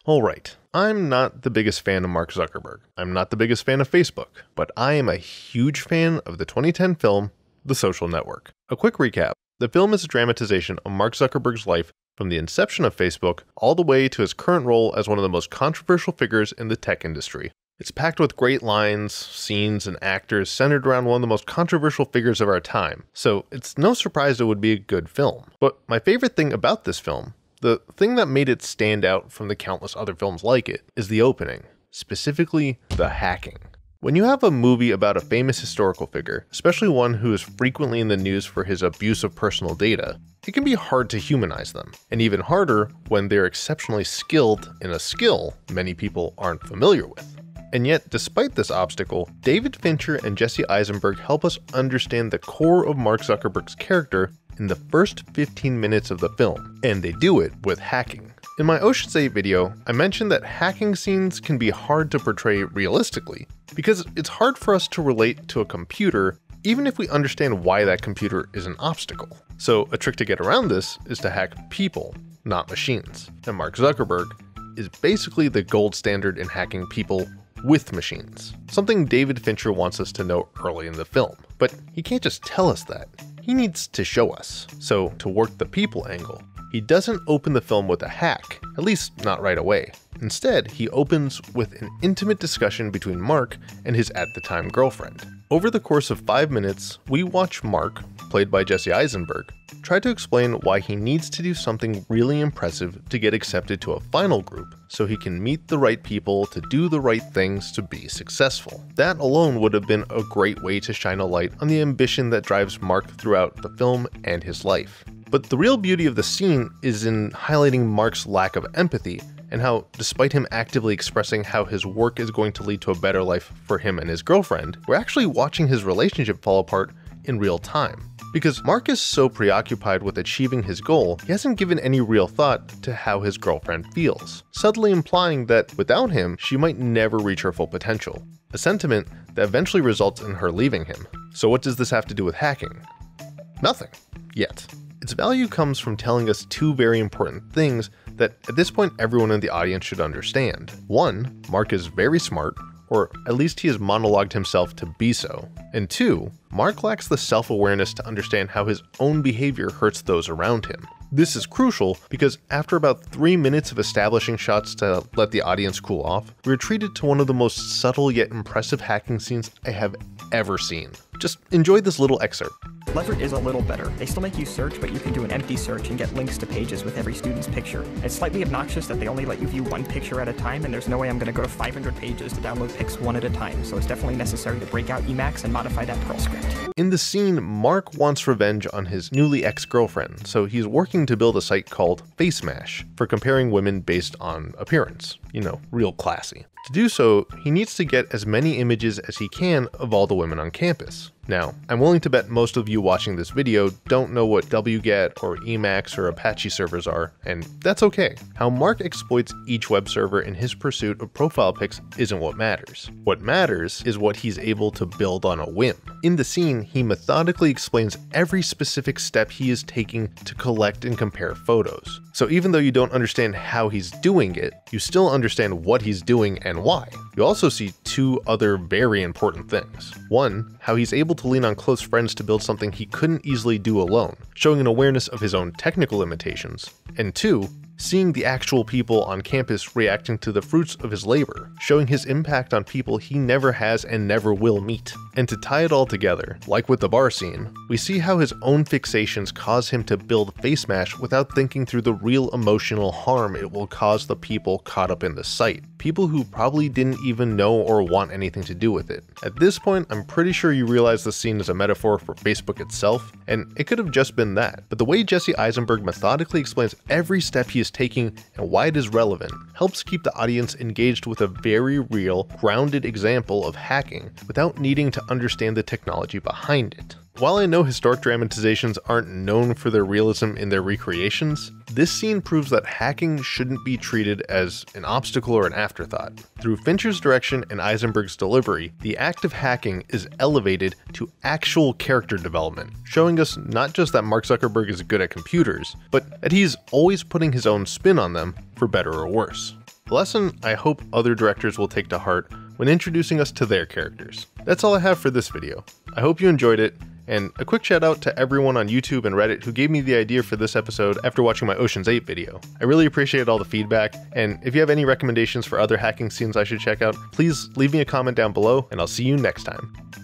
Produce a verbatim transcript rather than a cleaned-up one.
Alright, I'm not the biggest fan of Mark Zuckerberg. I'm not the biggest fan of Facebook, but I am a huge fan of the twenty ten film, The Social Network. A quick recap. The film is a dramatization of Mark Zuckerberg's life from the inception of Facebook all the way to his current role as one of the most controversial figures in the tech industry. It's packed with great lines, scenes, and actors centered around one of the most controversial figures of our time, so it's no surprise it would be a good film. But my favorite thing about this film, the thing that made it stand out from the countless other films like it, is the opening, specifically the hacking. When you have a movie about a famous historical figure, especially one who is frequently in the news for his abuse of personal data, it can be hard to humanize them, and even harder when they're exceptionally skilled in a skill many people aren't familiar with. And yet, despite this obstacle, David Fincher and Jesse Eisenberg help us understand the core of Mark Zuckerberg's character in the first fifteen minutes of the film, and they do it with hacking. In my Ocean's eight video, I mentioned that hacking scenes can be hard to portray realistically, because it's hard for us to relate to a computer even if we understand why that computer is an obstacle. So a trick to get around this is to hack people, not machines. And Mark Zuckerberg is basically the gold standard in hacking people with machines, something David Fincher wants us to know early in the film. But he can't just tell us that. He needs to show us. So to work the people angle, he doesn't open the film with a hack, at least not right away. Instead, he opens with an intimate discussion between Mark and his at-the-time girlfriend. Over the course of five minutes, we watch Mark, played by Jesse Eisenberg, try to explain why he needs to do something really impressive to get accepted to a final group so he can meet the right people to do the right things to be successful. That alone would have been a great way to shine a light on the ambition that drives Mark throughout the film and his life. But the real beauty of the scene is in highlighting Mark's lack of empathy and how, despite him actively expressing how his work is going to lead to a better life for him and his girlfriend, we're actually watching his relationship fall apart in real time. Because Mark is so preoccupied with achieving his goal, he hasn't given any real thought to how his girlfriend feels, subtly implying that without him, she might never reach her full potential, a sentiment that eventually results in her leaving him. So what does this have to do with hacking? Nothing. Yet. Its value comes from telling us two very important things that at this point everyone in the audience should understand. One, Mark is very smart, or at least he has monologued himself to be so. And two, Mark lacks the self-awareness to understand how his own behavior hurts those around him. This is crucial because after about three minutes of establishing shots to let the audience cool off, we are treated to one of the most subtle yet impressive hacking scenes I have ever seen. Just enjoy this little excerpt. Leverett is a little better. They still make you search, but you can do an empty search and get links to pages with every student's picture. It's slightly obnoxious that they only let you view one picture at a time, and there's no way I'm going to go to five hundred pages to download pics one at a time, so it's definitely necessary to break out Emacs and modify that Perl script. In the scene, Mark wants revenge on his newly ex-girlfriend, so he's working to build a site called FaceMash for comparing women based on appearance. You know, real classy. To do so, he needs to get as many images as he can of all the women on campus. Now, I'm willing to bet most of you watching this video don't know what wget or Emacs or Apache servers are, and that's okay. How Mark exploits each web server in his pursuit of profile pics isn't what matters. What matters is what he's able to build on a whim. In the scene, he methodically explains every specific step he is taking to collect and compare photos. So even though you don't understand how he's doing it, you still understand what he's doing and why. You also see two other very important things. One, how he's able to lean on close friends to build something he couldn't easily do alone, showing an awareness of his own technical limitations. And two, seeing the actual people on campus reacting to the fruits of his labor, showing his impact on people he never has and never will meet. And to tie it all together, like with the bar scene, we see how his own fixations cause him to build FaceMash without thinking through the real emotional harm it will cause the people caught up in the site. People who probably didn't even know or want anything to do with it. At this point, I'm pretty sure you realize the scene is a metaphor for Facebook itself, and it could have just been that. But the way Jesse Eisenberg methodically explains every step he is taking and why it is relevant helps keep the audience engaged with a very real, grounded example of hacking without needing to understand the technology behind it. While I know historic dramatizations aren't known for their realism in their recreations, this scene proves that hacking shouldn't be treated as an obstacle or an afterthought. Through Fincher's direction and Eisenberg's delivery, the act of hacking is elevated to actual character development, showing us not just that Mark Zuckerberg is good at computers, but that he's always putting his own spin on them, for better or worse. a lesson I hope other directors will take to heart when introducing us to their characters. That's all I have for this video. I hope you enjoyed it, and a quick shout out to everyone on YouTube and Reddit who gave me the idea for this episode after watching my Ocean's eight video. I really appreciate all the feedback, and if you have any recommendations for other hacking scenes I should check out, please leave me a comment down below, and I'll see you next time.